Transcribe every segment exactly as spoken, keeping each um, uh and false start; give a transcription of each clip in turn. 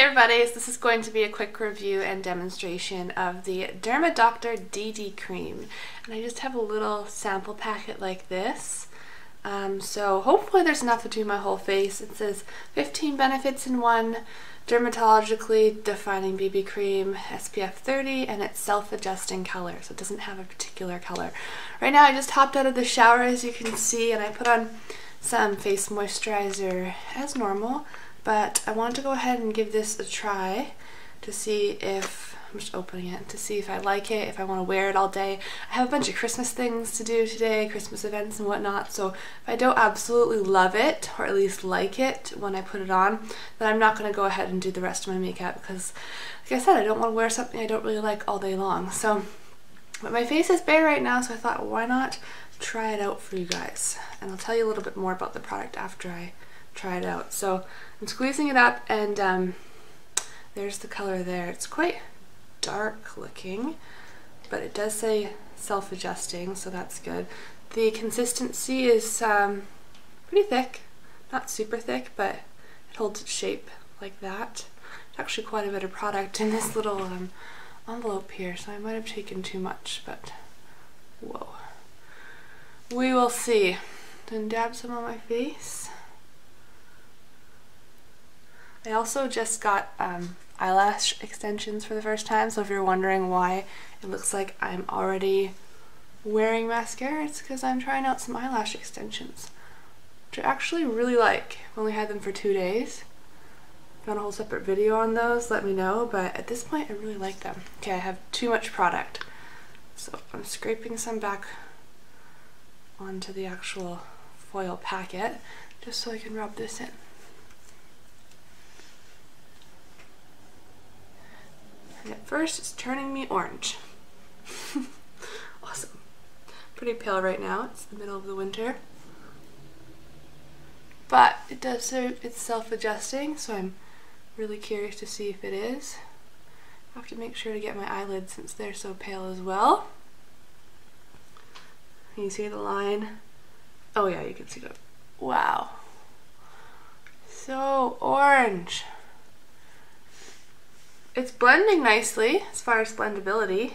everybody, so this is going to be a quick review and demonstration of the DermaDoctor D D Cream. And I just have a little sample packet like this. Um, so hopefully there's enough to do my whole face. It says fifteen benefits in one, dermatologically defining B B cream, S P F thirty, and it's self-adjusting color, so it doesn't have a particular color. Right now I just hopped out of the shower, as you can see, and I put on some face moisturizer as normal. But I want to go ahead and give this a try to see if, I'm just opening it, to see if I like it, if I want to wear it all day. I have a bunch of Christmas things to do today, Christmas events and whatnot, so if I don't absolutely love it, or at least like it when I put it on, then I'm not going to go ahead and do the rest of my makeup because, like I said, I don't want to wear something I don't really like all day long. So, but my face is bare right now, so I thought, why not try it out for you guys? And I'll tell you a little bit more about the product after I try it out. So I'm squeezing it up, and um, there's the color there. It's quite dark looking, but it does say self-adjusting, so that's good. The consistency is um, pretty thick, not super thick, but it holds its shape like that. It's actually quite a bit of product in this little um, envelope here, so I might have taken too much, but whoa. We will see. Then dab some on my face. I also just got um, eyelash extensions for the first time, so if you're wondering why it looks like I'm already wearing mascara, it's because I'm trying out some eyelash extensions, which I actually really like. I've only had them for two days. If you want a whole separate video on those, let me know, but at this point I really like them. Okay, I have too much product, so I'm scraping some back onto the actual foil packet just so I can rub this in. And at first it's turning me orange. Awesome. Pretty pale right now, it's the middle of the winter. But it does say it's self-adjusting, so I'm really curious to see if it is. I have to make sure to get my eyelids since they're so pale as well. Can you see the line? Oh yeah, you can see it. Wow. So orange. It's blending nicely as far as blendability.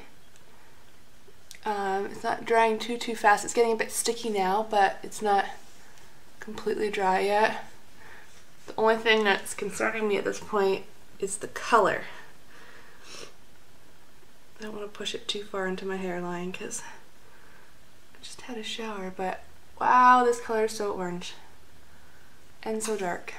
Um, it's not drying too too fast. It's getting a bit sticky now, but it's not completely dry yet. The only thing that's concerning me at this point is the color. I don't want to push it too far into my hairline because I just had a shower, but wow, this color is so orange and so dark.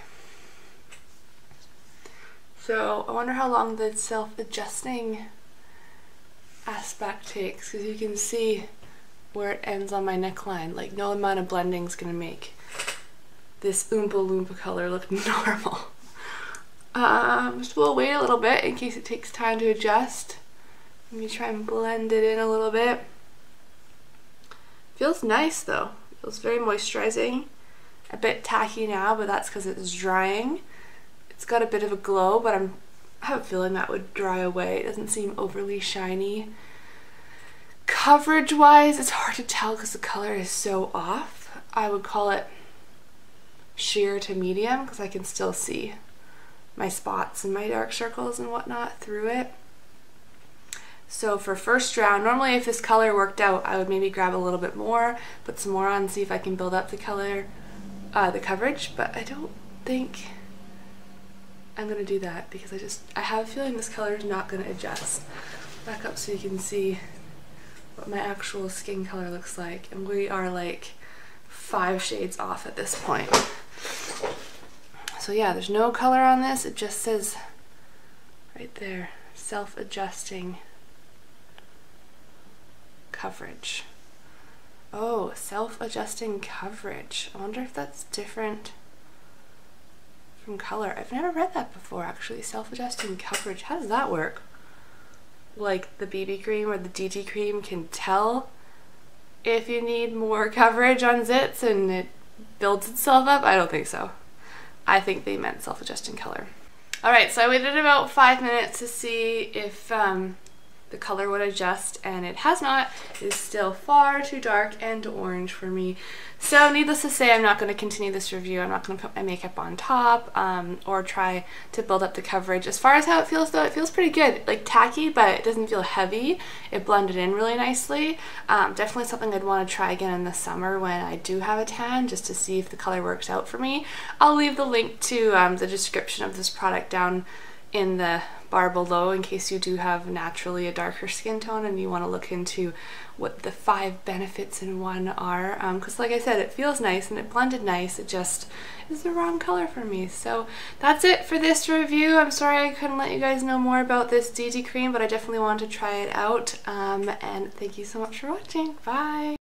So I wonder how long the self-adjusting aspect takes, because you can see where it ends on my neckline. Like, no amount of blending is going to make this Oompa Loompa color look normal. Um, so we'll wait a little bit in case it takes time to adjust. Let me try and blend it in a little bit. Feels nice though. Feels very moisturizing. A bit tacky now, but that's because it's drying. It's got a bit of a glow, but I'm, I have a feeling that would dry away. It doesn't seem overly shiny. Coverage-wise, it's hard to tell because the color is so off. I would call it sheer to medium because I can still see my spots and my dark circles and whatnot through it. So for first round, normally if this color worked out, I would maybe grab a little bit more, put some more on, see if I can build up the color, uh, the coverage, but I don't think I'm gonna do that because I just, I have a feeling this color is not gonna adjust. Back up so you can see what my actual skin color looks like, and we are like five shades off at this point. So yeah, there's no color on this, it just says right there, self-adjusting coverage. Oh, self-adjusting coverage. I wonder if that's different from color. I've never read that before actually. Self-adjusting coverage. How does that work? Like the B B cream or the D D cream can tell if you need more coverage on zits and it builds itself up? I don't think so. I think they meant self-adjusting color. Alright, so I waited about five minutes to see if um, the color would adjust, and it has not. It is still far too dark and orange for me. So needless to say, I'm not going to continue this review. I'm not going to put my makeup on top um, or try to build up the coverage. As far as how it feels though, it feels pretty good. Like tacky, but it doesn't feel heavy. It blended in really nicely. Um, definitely something I'd want to try again in the summer when I do have a tan, just to see if the color works out for me. I'll leave the link to um, the description of this product down in the bar below in case you do have naturally a darker skin tone and you want to look into what the five benefits in one are, because um, like I said, it feels nice and it blended nice, it just is the wrong color for me. So that's it for this review. I'm sorry I couldn't let you guys know more about this D D cream, but I definitely wanted to try it out, um, and thank you so much for watching. Bye!